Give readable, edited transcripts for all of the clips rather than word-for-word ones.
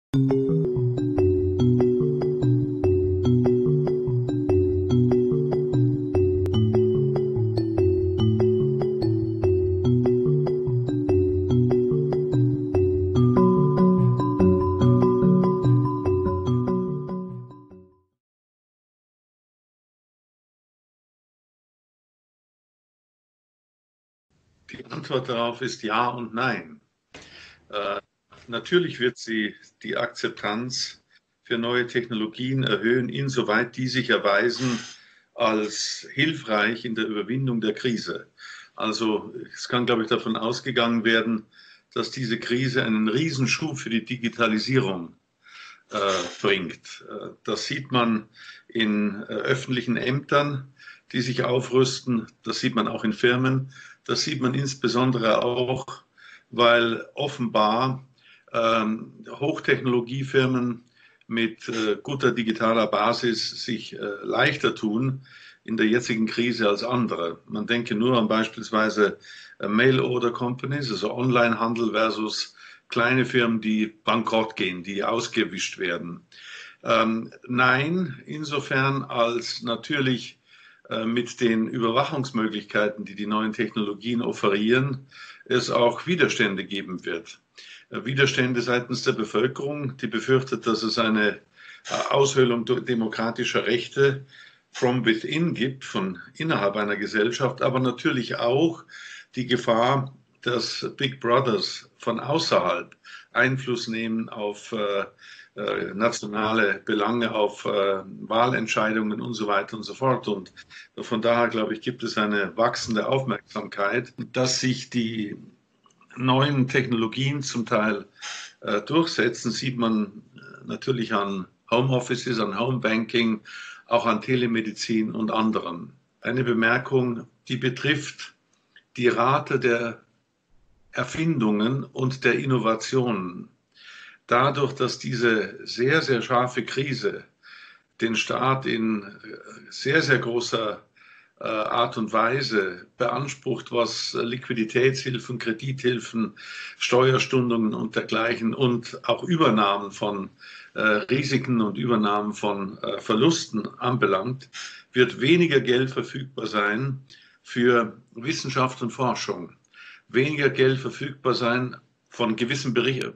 Die Antwort darauf ist ja und nein. Äh, Natürlich wird sie die Akzeptanz für neue Technologien erhöhen, insoweit die sich erweisen als hilfreich in der Überwindung der Krise. Also es kann, glaube ich, davon ausgegangen werden, dass diese Krise einen Riesenschub für die Digitalisierung bringt. Das sieht man in öffentlichen Ämtern, die sich aufrüsten. Das sieht man auch in Firmen. Das sieht man insbesondere auch, weil offenbar Hochtechnologiefirmen mit guter digitaler Basis sich leichter tun in der jetzigen Krise als andere. Man denke nur an beispielsweise Mail-Order-Companies, also Onlinehandel versus kleine Firmen, die bankrott gehen, die ausgewischt werden. Nein, insofern als natürlich mit den Überwachungsmöglichkeiten, die die neuen Technologien offerieren, es auch Widerstände geben wird. Widerstände seitens der Bevölkerung, die befürchtet, dass es eine Aushöhlung demokratischer Rechte from within gibt, von innerhalb einer Gesellschaft, aber natürlich auch die Gefahr, dass Big Brothers von außerhalb Einfluss nehmen auf nationale Belange, auf Wahlentscheidungen und so weiter und so fort. Und von daher, glaube ich, gibt es eine wachsende Aufmerksamkeit, dass sich die neuen Technologien zum Teil durchsetzen, sieht man natürlich an Homeoffices, an Homebanking, auch an Telemedizin und anderem. Eine Bemerkung, die betrifft die Rate der Erfindungen und der Innovationen. Dadurch, dass diese sehr, sehr scharfe Krise den Staat in sehr, sehr großer Art und Weise beansprucht, was Liquiditätshilfen, Kredithilfen, Steuerstundungen und dergleichen und auch Übernahmen von Risiken und Übernahmen von Verlusten anbelangt, wird weniger Geld verfügbar sein für Wissenschaft und Forschung, weniger Geld verfügbar sein von gewissen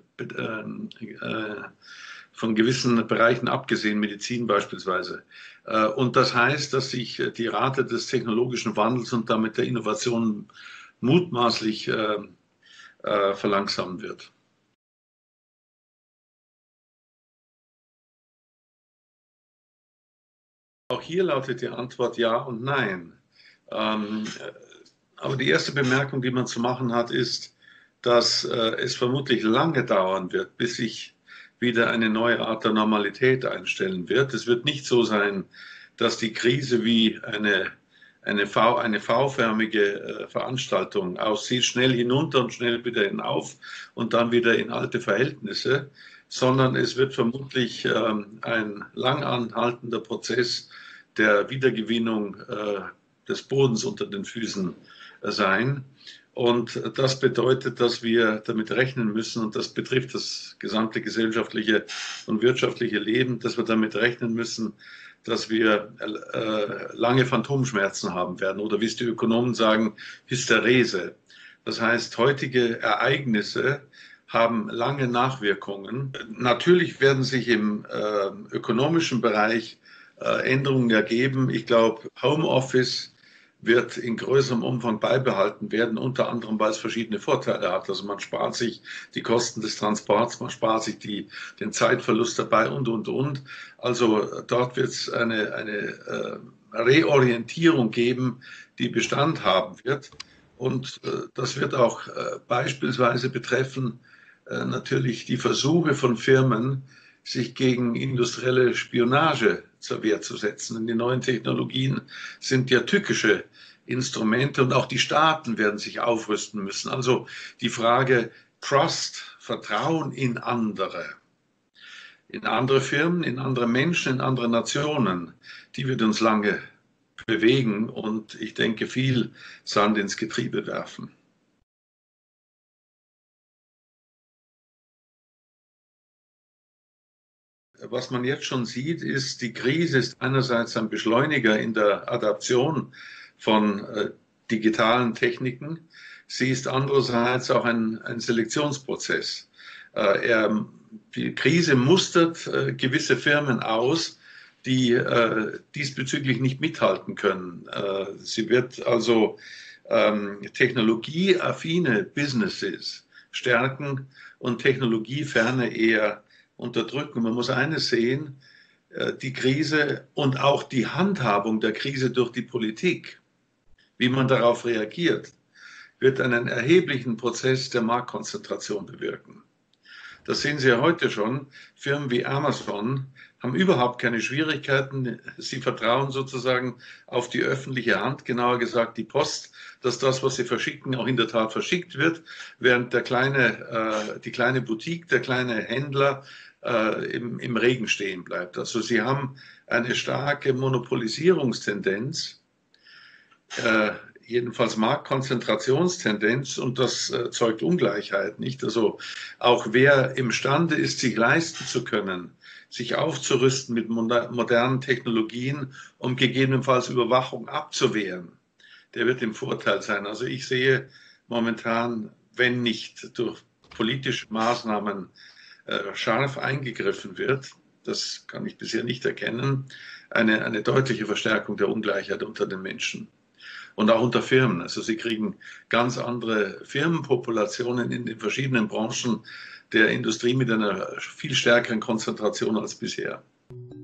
von gewissen Bereichen abgesehen, Medizin beispielsweise. Und das heißt, dass sich die Rate des technologischen Wandels und damit der Innovation mutmaßlich verlangsamen wird. Auch hier lautet die Antwort ja und nein. Ähm, aber die erste Bemerkung, die man zu machen hat, ist, dass es vermutlich lange dauern wird, bis sich wieder eine neue Art der Normalität einstellen wird. Es wird nicht so sein, dass die Krise wie eine V-förmige Veranstaltung aussieht, schnell hinunter und schnell wieder hinauf und dann wieder in alte Verhältnisse, sondern es wird vermutlich ein lang anhaltender Prozess der Wiedergewinnung des Bodens unter den Füßen sein. Und das bedeutet, dass wir damit rechnen müssen, und das betrifft das gesamte gesellschaftliche und wirtschaftliche Leben, dass wir damit rechnen müssen, dass wir lange Phantomschmerzen haben werden oder wie es die Ökonomen sagen, Hysterese. Das heißt, heutige Ereignisse haben lange Nachwirkungen. Natürlich werden sich im ökonomischen Bereich Änderungen ergeben. Ich glaube, Homeoffice wird in größerem Umfang beibehalten werden, unter anderem, weil es verschiedene Vorteile hat. Also man spart sich die Kosten des Transports, man spart sich den Zeitverlust dabei und. Also dort wird es eine Reorientierung geben, die Bestand haben wird. Und das wird auch beispielsweise betreffen, natürlich die Versuche von Firmen, sich gegen industrielle Spionage zur Wehr zu setzen. Denn die neuen Technologien sind ja tückische Instrumente und auch die Staaten werden sich aufrüsten müssen. Also die Frage Trust, Vertrauen in andere Firmen, in andere Menschen, in andere Nationen, die wird uns lange bewegen und ich denke viel Sand ins Getriebe werfen. was man jetzt schon sieht, ist, die Krise ist einerseits ein Beschleuniger in der Adaption von digitalen Techniken. Sie ist andererseits auch ein Selektionsprozess. Die Krise mustert gewisse Firmen aus, die diesbezüglich nicht mithalten können. Sie wird also technologieaffine Businesses stärken und technologieferne eher unterdrücken. Man muss eines sehen, die Krise und auch die Handhabung der Krise durch die Politik, wie man darauf reagiert, wird einen erheblichen Prozess der Marktkonzentration bewirken. Das sehen Sie ja heute schon. Firmen wie Amazon haben überhaupt keine Schwierigkeiten. Sie vertrauen sozusagen auf die öffentliche Hand, genauer gesagt die Post, dass das, was sie verschicken, auch in der Tat verschickt wird, während die kleine Boutique, der kleine Händler im Regen stehen bleibt. Also sie haben eine starke Monopolisierungstendenz, jedenfalls Marktkonzentrationstendenz, und das zeugt Ungleichheit, nicht? Also auch wer imstande ist, sich leisten zu können, sich aufzurüsten mit modernen Technologien, um gegebenenfalls Überwachung abzuwehren, der wird im Vorteil sein. Also ich sehe momentan, wenn nicht durch politische Maßnahmen scharf eingegriffen wird, das kann ich bisher nicht erkennen, eine deutliche Verstärkung der Ungleichheit unter den Menschen. Und auch unter Firmen. Also sie kriegen ganz andere Firmenpopulationen in den verschiedenen Branchen der Industrie mit einer viel stärkeren Konzentration als bisher.